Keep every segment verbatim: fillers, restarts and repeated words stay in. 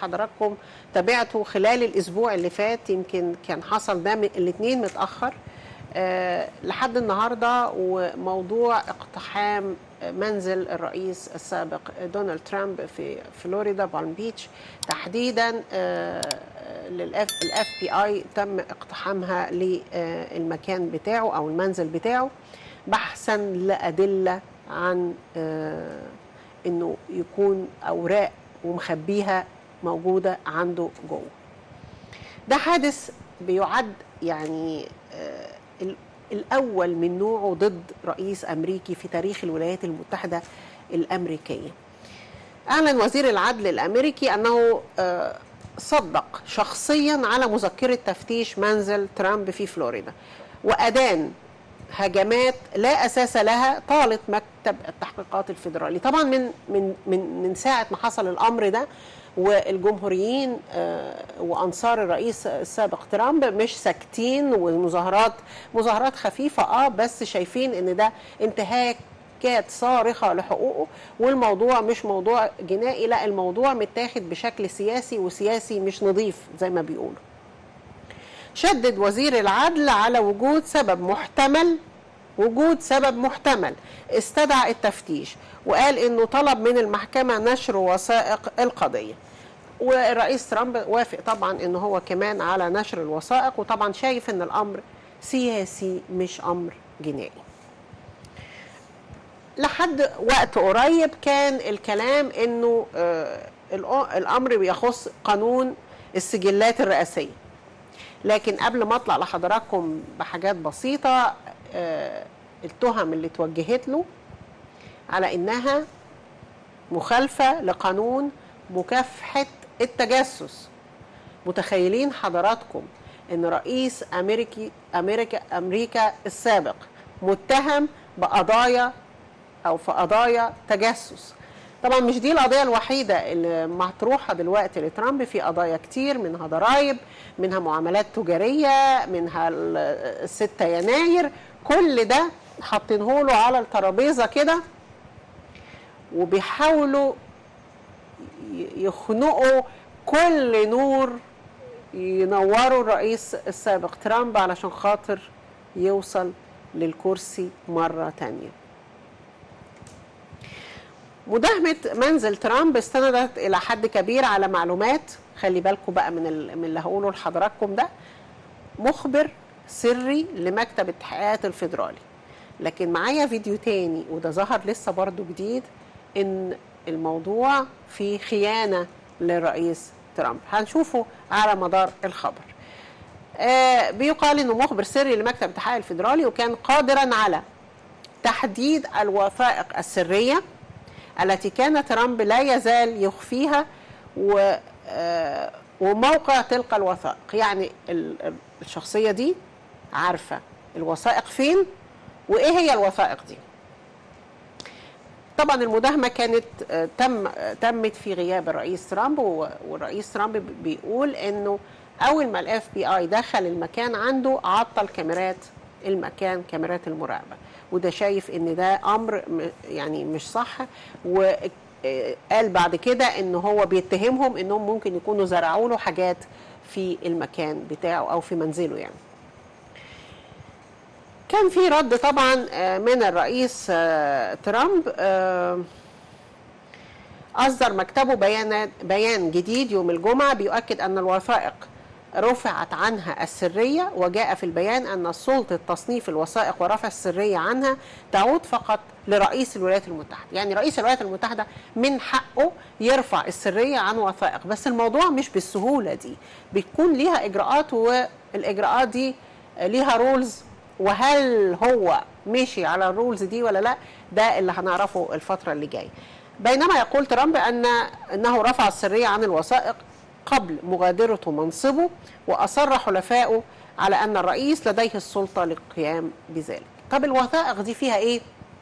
حضراتكم تابعتوا خلال الاسبوع اللي فات، يمكن كان حصل ده الاثنين متاخر أه لحد النهارده، وموضوع اقتحام منزل الرئيس السابق دونالد ترامب في فلوريدا بالم بيتش تحديدا. أه للاف الاف بي اي تم اقتحامها للمكان بتاعه او المنزل بتاعه بحثا لادله عن أه انه يكون اوراق ومخبيها موجوده عنده جوه. ده حادث بيعد يعني آه الاول من نوعه ضد رئيس امريكي في تاريخ الولايات المتحده الامريكيه. اعلن وزير العدل الامريكي انه آه صدق شخصيا على مذكره تفتيش منزل ترامب في فلوريدا، وادان هجمات لا اساس لها طالت مكتب التحقيقات الفيدرالي. طبعا من من من من ساعه ما حصل الامر ده، والجمهوريين وانصار الرئيس السابق ترامب مش ساكتين، ومظاهرات مظاهرات خفيفه اه بس شايفين ان ده انتهاكات صارخه لحقوقه، والموضوع مش موضوع جنائي، لا الموضوع متاخد بشكل سياسي، وسياسي مش نظيف زي ما بيقولوا. شدد وزير العدل على وجود سبب محتمل وجود سبب محتمل استدعى التفتيش، وقال انه طلب من المحكمة نشر وثائق القضية، والرئيس ترامب وافق طبعا انه هو كمان على نشر الوثائق، وطبعا شايف ان الامر سياسي مش امر جنائي. لحد وقت قريب كان الكلام انه آه الامر بيخص قانون السجلات الرئاسية، لكن قبل ما اطلع لحضراتكم بحاجات بسيطة، آه التهم اللي توجهت له على انها مخالفة لقانون مكافحة التجسس. متخيلين حضراتكم ان رئيس امريكي امريكا امريكا السابق متهم بقضايا او في قضايا تجسس؟ طبعا مش دي القضية الوحيدة اللي مطروحة دلوقتي لترامب، في قضايا كتير، منها ضرائب، منها معاملات تجارية، منها الستة يناير، كل ده حاطينه له على الترابيزة كده، وبيحاولوا يخنقوا كل نور ينوروا الرئيس السابق ترامب علشان خاطر يوصل للكرسي مرة تانية. مداهمة منزل ترامب استندت إلى حد كبير على معلومات، خلي بالكم بقى من من اللي هقوله لحضراتكم ده، مخبر سري لمكتب التحقيقات الفيدرالي. لكن معايا فيديو تاني وده ظهر لسه برضو جديد، إن الموضوع فيه خيانة للرئيس ترامب، هنشوفه على مدار الخبر. آه بيقال إنه مخبر سري لمكتب التحقيقات الفيدرالي، وكان قادرا على تحديد الوثائق السرية التي كان ترامب لا يزال يخفيها و وموقع تلك الوثائق. يعني الشخصية دي عارفة الوثائق فين وإيه هي الوثائق دي. طبعا المداهمة كانت تم تمت في غياب الرئيس ترامب، والرئيس ترامب بيقول إنه أول ما الاف بي اي دخل المكان عنده عطل كاميرات المكان، كاميرات المراقبة، وده شايف ان ده امر يعني مش صح. وقال بعد كده ان هو بيتهمهم انهم ممكن يكونوا زرعوا له حاجات في المكان بتاعه او في منزله. يعني كان في رد طبعا من الرئيس ترامب، اصدر مكتبه بيان بيان جديد يوم الجمعة بيؤكد ان الوثائق رفعت عنها السرية، وجاء في البيان أن سلطة تصنيف الوثائق ورفع السرية عنها تعود فقط لرئيس الولايات المتحدة. يعني رئيس الولايات المتحدة من حقه يرفع السرية عن وثائق، بس الموضوع مش بالسهولة دي، بيكون ليها إجراءات، والإجراءات دي ليها رولز، وهل هو ماشي على الرولز دي ولا لا، ده اللي هنعرفه الفترة اللي جاية. بينما يقول ترامب أن أنه رفع السرية عن الوثائق قبل مغادرته منصبه، وأصر حلفائه على أن الرئيس لديه السلطة للقيام بذلك. طب الوثائق دي فيها إيه؟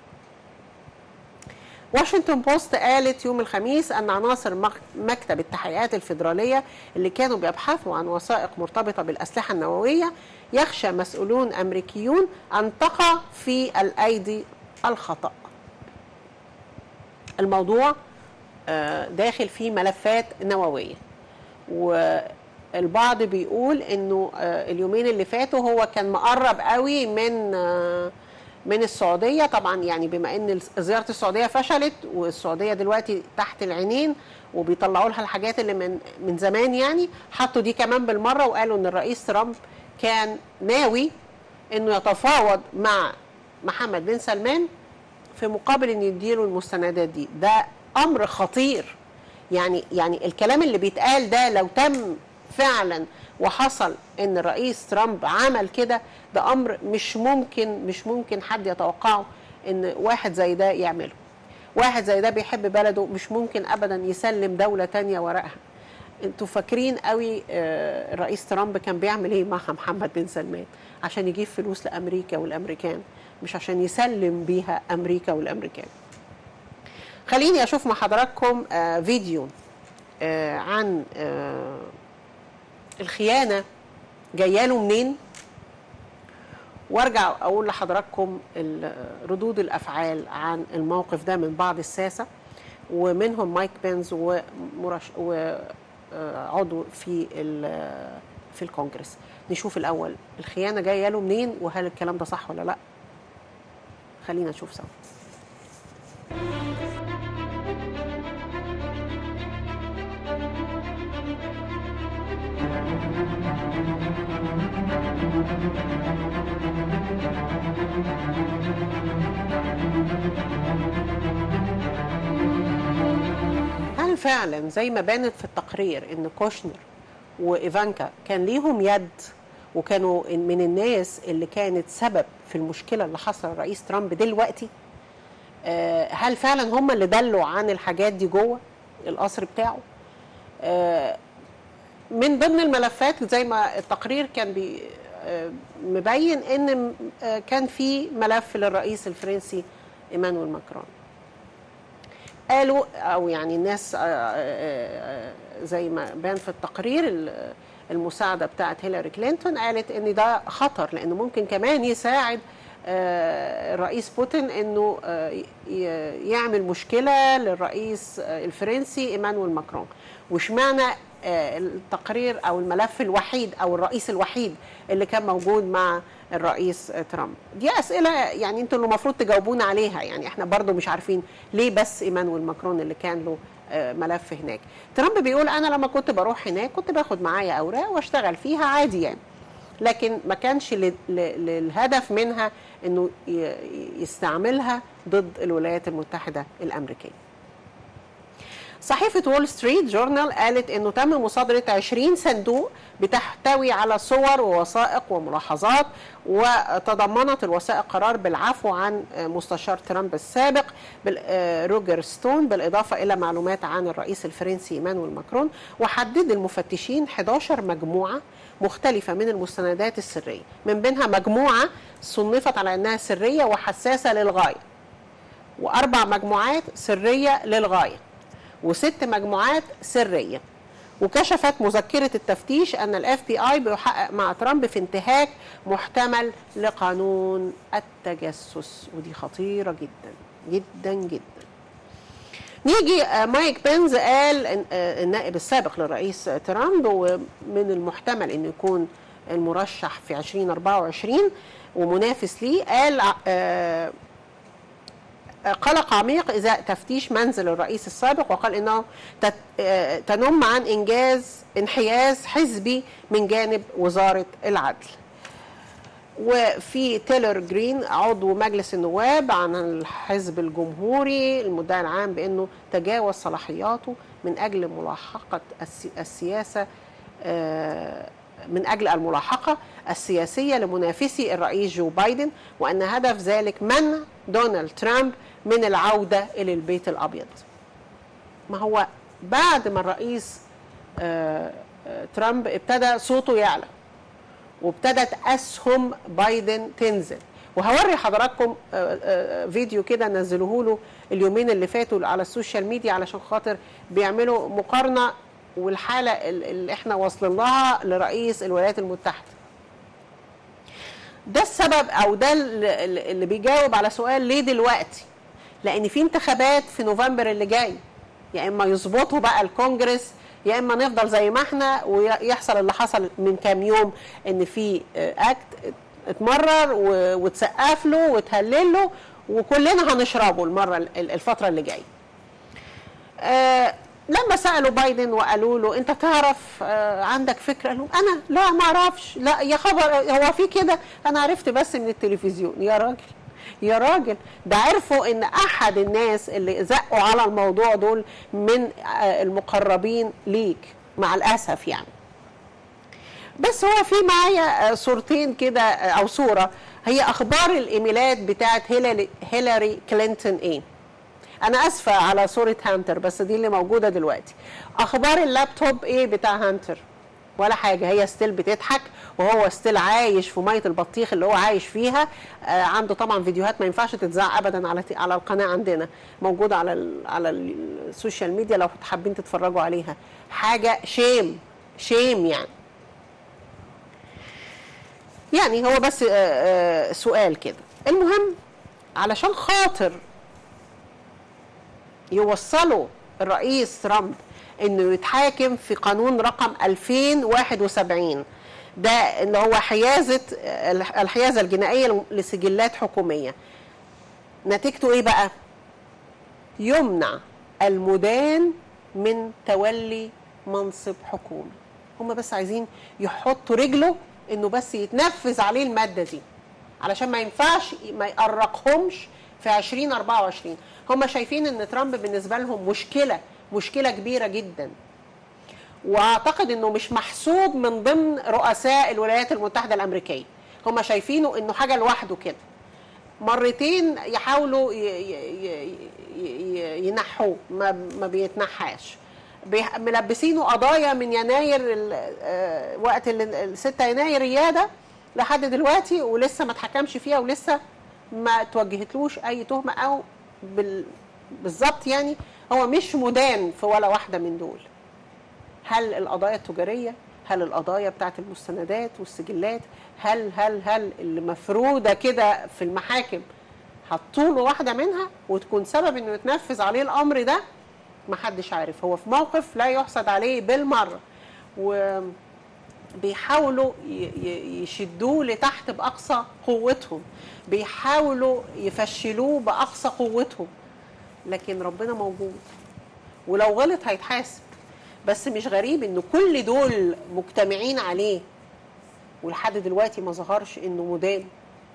واشنطن بوست قالت يوم الخميس أن عناصر مكتب التحقيقات الفيدرالية اللي كانوا بيبحثوا عن وثائق مرتبطة بالأسلحة النووية يخشى مسؤولون أمريكيون أن تقع في الأيدي الخطأ. الموضوع داخل فيه ملفات نووية، والبعض بيقول انه اليومين اللي فاتوا هو كان مقرب قوي من من السعوديه، طبعا يعني بما ان زياره السعوديه فشلت والسعوديه دلوقتي تحت العينين وبيطلعوا لها الحاجات اللي من من زمان، يعني حطوا دي كمان بالمره وقالوا ان الرئيس ترامب كان ناوي انه يتفاوض مع محمد بن سلمان في مقابل ان يديله المستندات دي. ده امر خطير، يعني يعني الكلام اللي بيتقال ده لو تم فعلا وحصل ان الرئيس ترامب عمل كده، ده امر مش ممكن مش ممكن حد يتوقعه ان واحد زي ده يعمله. واحد زي ده بيحب بلده، مش ممكن ابدا يسلم دولة تانية وراءها. انتوا فاكرين قوي الرئيس ترامب كان بيعمل ايه مع محمد بن سلمان؟ عشان يجيب فلوس لامريكا والامريكان، مش عشان يسلم بيها امريكا والامريكان. خليني اشوف مع حضراتكم فيديو عن الخيانة جايه له منين، وارجع اقول لحضراتكم ردود الافعال عن الموقف ده من بعض الساسه، ومنهم مايك بينز ومرش وعضو في في الكونجرس. نشوف الاول الخيانه جايه له منين، وهل الكلام ده صح ولا لا. خلينا نشوف سوا. هل فعلا زي ما بانت في التقرير ان كوشنر وايفانكا كان ليهم يد وكانوا من الناس اللي كانت سبب في المشكله اللي حصل الرئيس ترامب دلوقتي؟ هل فعلا هم اللي دلوا عن الحاجات دي جوه القصر بتاعه؟ من ضمن الملفات زي ما التقرير كان بي مبين ان كان في ملف للرئيس الفرنسي ايمانويل ماكرون. قالوا او يعني الناس زي ما بان في التقرير المساعده بتاعت هيلاري كلينتون قالت ان ده خطر، لانه ممكن كمان يساعد الرئيس بوتين انه يعمل مشكله للرئيس الفرنسي ايمانويل ماكرون. واشمعنى التقرير او الملف الوحيد او الرئيس الوحيد اللي كان موجود مع الرئيس ترامب؟ دي اسئله يعني انتوا اللي المفروض تجاوبونا عليها، يعني احنا برضو مش عارفين ليه بس ايمانويل ماكرون اللي كان له ملف هناك. ترامب بيقول انا لما كنت بروح هناك كنت باخد معايا اوراق واشتغل فيها عادي يعني، لكن ما كانش للهدف منها انه يستعملها ضد الولايات المتحده الامريكيه. صحيفة وول ستريت جورنال قالت انه تم مصادرة عشرين صندوق بتحتوي على صور ووثائق وملاحظات، وتضمنت الوثائق قرار بالعفو عن مستشار ترامب السابق روجر ستون، بالإضافة إلى معلومات عن الرئيس الفرنسي ايمانويل ماكرون. وحدد المفتشين إحدى عشرة مجموعة مختلفة من المستندات السرية، من بينها مجموعة صنفت على أنها سرية وحساسة للغاية، وأربع مجموعات سرية للغاية، وست مجموعات سرية. وكشفت مذكرة التفتيش أن الاف بي اي بيحقق مع ترامب في انتهاك محتمل لقانون التجسس، ودي خطيرة جدا جدا جدا. نيجي مايك بينز، قال النائب السابق للرئيس ترامب ومن المحتمل أن يكون المرشح في ألفين وأربعة وعشرين ومنافس ليه، قال آه قلق عميق إزاء تفتيش منزل الرئيس السابق، وقال إنه تنم عن إنجاز انحياز حزبي من جانب وزارة العدل. وفي تيلر جرين عضو مجلس النواب عن الحزب الجمهوري المدعي العام بأنه تجاوز صلاحياته من أجل ملاحقة السياسة من أجل الملاحقة السياسية لمنافسي الرئيس جو بايدن، وأن هدف ذلك منع دونالد ترامب من العودة إلى البيت الأبيض. ما هو بعد ما الرئيس ترامب ابتدى صوته يعلى وابتدت أسهم بايدن تنزل، وهوري حضراتكم فيديو كده نزلوه له اليومين اللي فاتوا على السوشيال ميديا علشان خاطر بيعملوا مقارنة والحالة اللي احنا واصلين لها لرئيس الولايات المتحدة. ده السبب او ده اللي بيجاوب على سؤال ليه دلوقتي؟ لان في انتخابات في نوفمبر اللي جاي، يا اما يظبطوا بقى الكونجرس يا اما نفضل زي ما احنا ويحصل اللي حصل من كام يوم، ان في اكت اتمرر وتسقف له وتهلل له وكلنا هنشربه المره الفتره اللي جايه. آه لما سالوا بايدن وقالوا له انت تعرف آه عندك فكره؟ قال لهم انا لا ما اعرفش. لا يا خبر، هو في كده؟ انا عرفت بس من التلفزيون. يا راجل يا راجل، ده عرفوا ان احد الناس اللي زقوا على الموضوع دول من آه المقربين ليك، مع الاسف يعني. بس هو في معايا صورتين كده او صوره، هي اخبار الايميلات بتاعت هيلاري هيلاري كلينتون. ايه انا اسفه على صوره هانتر، بس دي اللي موجوده دلوقتي. اخبار اللابتوب ايه بتاع هانتر؟ ولا حاجه، هي ستيل بتضحك وهو ستيل عايش في ميه البطيخ اللي هو عايش فيها. آه عنده طبعا فيديوهات ما ينفعش تتذاع ابدا على على القناه عندنا، موجوده على ال على السوشيال ميديا لو حابين تتفرجوا عليها. حاجه شيم شيم يعني. يعني هو بس سؤال كده. المهم علشان خاطر يوصلوا الرئيس ترامب انه يتحاكم في قانون رقم ألفين وواحد وسبعين، ده اللي هو حيازة الحيازة الجنائية لسجلات حكومية. نتيجته ايه بقى؟ يمنع المدان من تولي منصب حكومي. هم بس عايزين يحطوا رجله انه بس يتنفذ عليه الماده دي، علشان ما ينفعش ما يقرقهمش في ألفين وأربعة وعشرين. هم شايفين ان ترامب بالنسبه لهم مشكله مشكله كبيره جدا، واعتقد انه مش محسوب من ضمن رؤساء الولايات المتحده الامريكيه. هم شايفينه انه حاجه لوحده كده. مرتين يحاولوا ينحوه، ما ما بيتنحاش. ملبسينه قضايا من يناير وقت ال ستة يناير رياده لحد دلوقتي، ولسه ما اتحكمش فيها، ولسه ما توجهتلوش اي تهمه او بالظبط يعني هو مش مدان في ولا واحده من دول. هل القضايا التجاريه؟ هل القضايا بتاعت المستندات والسجلات؟ هل هل هل اللي مفروده كده في المحاكم حطوا له واحده منها وتكون سبب انه يتنفذ عليه الامر ده؟ محدش عارف. هو في موقف لا يحسد عليه بالمره، وبيحاولوا يشدوه لتحت باقصى قوتهم، بيحاولوا يفشلوه باقصى قوتهم، لكن ربنا موجود ولو غلط هيتحاسب. بس مش غريب انه كل دول مجتمعين عليه ولحد دلوقتي ما ظهرش انه مدان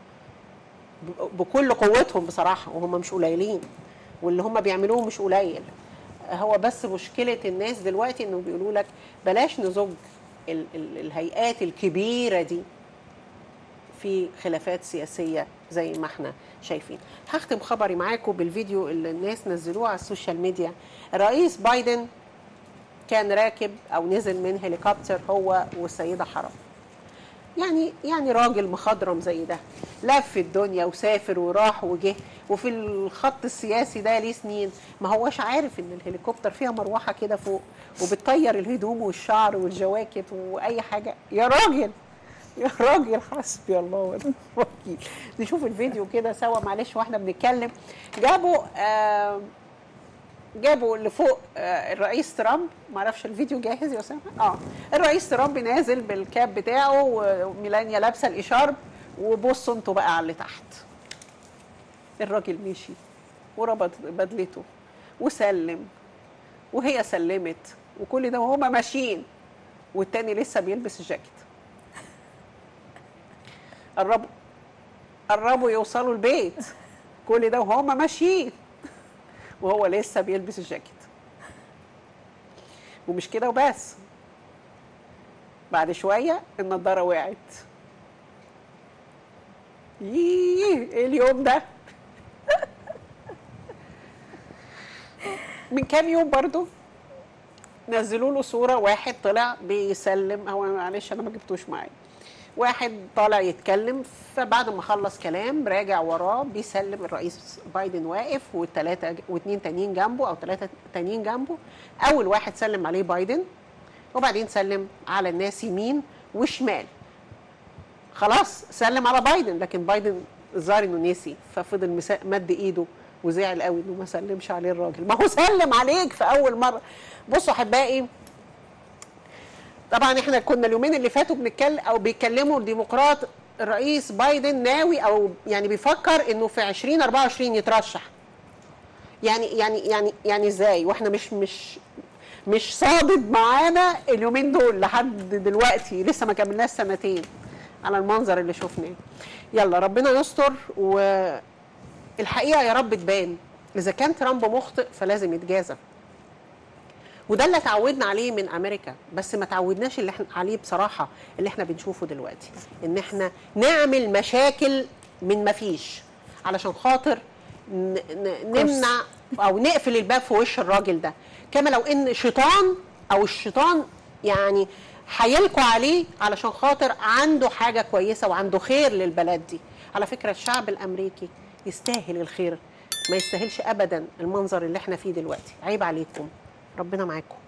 بكل قوتهم بصراحه، وهم مش قليلين، واللي هم بيعملوه مش قليل. هو بس مشكله الناس دلوقتي انه بيقولوا لك بلاش نزج ال ال الهيئات الكبيره دي في خلافات سياسيه زي ما احنا شايفين. هختم خبري معاكم بالفيديو اللي الناس نزلوه على السوشيال ميديا. الرئيس بايدن كان راكب او نزل من هليكوبتر هو والسيده حرام. يعني يعني راجل مخضرم زي ده لف الدنيا وسافر وراح وجه، وفي الخط السياسي ده ليه سنين ما هوش عارف ان الهليكوبتر فيها مروحه كده فوق وبتطير الهدوم والشعر والجواكت واي حاجه. يا راجل يا راجل حسبي الله ونعم الوكيل. نشوف الفيديو كده سوا معلش واحنا بنتكلم. جابوا آه جابوا لفوق آه الرئيس ترامب. ما اعرفش الفيديو جاهز يا اسامه؟ اه الرئيس ترامب نازل بالكاب بتاعه وميلانيا لابسه الاشارب، وبصوا انتوا بقى على اللي تحت. الراجل مشي وربط بدلته وسلم وهي سلمت وكل ده وهما ماشيين، والتاني لسه بيلبس الجاكيت. قربوا قربوا يوصلوا البيت، كل ده وهما ماشيين وهو لسه بيلبس الجاكيت. ومش كده وبس، بعد شويه النضاره وقعت. ييه ايه اليوم ده؟ من كام يوم برضو نزلوا له صوره واحد طلع بيسلم. هو معلش انا ما جبتوش معايا. واحد طالع يتكلم، فبعد ما خلص كلام راجع وراه بيسلم. الرئيس بايدن واقف والثلاثه واثنين تانيين جنبه او ثلاثه تانيين جنبه. اول واحد سلم عليه بايدن، وبعدين سلم على الناس يمين وشمال. خلاص سلم على بايدن، لكن بايدن الظاهر انه نسي، ففضل مد ايده وزعل قوي انه ما سلمش عليه الراجل. ما هو سلم عليك في اول مره. بصوا احبائي، طبعا احنا كنا اليومين اللي فاتوا بنتكلم او بيتكلموا الديمقراط الرئيس بايدن ناوي او يعني بيفكر انه في ألفين وأربعة وعشرين يترشح. يعني يعني يعني يعني ازاي واحنا مش مش مش صادد معانا اليومين دول لحد دلوقتي، لسه ما كملناش سنتين على المنظر اللي شفناه. يلا ربنا يستر، والحقيقه يا رب تبان. اذا كان ترامب مخطئ فلازم يتجازى، وده اللي اتعودنا عليه من امريكا، بس ما تعودناش اللي احنا عليه بصراحه اللي احنا بنشوفه دلوقتي، ان احنا نعمل مشاكل من ما فيش علشان خاطر نمنع او نقفل الباب في وش الراجل ده، كما لو ان شيطان او الشيطان يعني هيلقوا عليه علشان خاطر عنده حاجه كويسه وعنده خير للبلد دي. على فكره الشعب الامريكي يستاهل الخير، ما يستاهلش ابدا المنظر اللي احنا فيه دلوقتي. عيب عليكم، ربنا معاكم.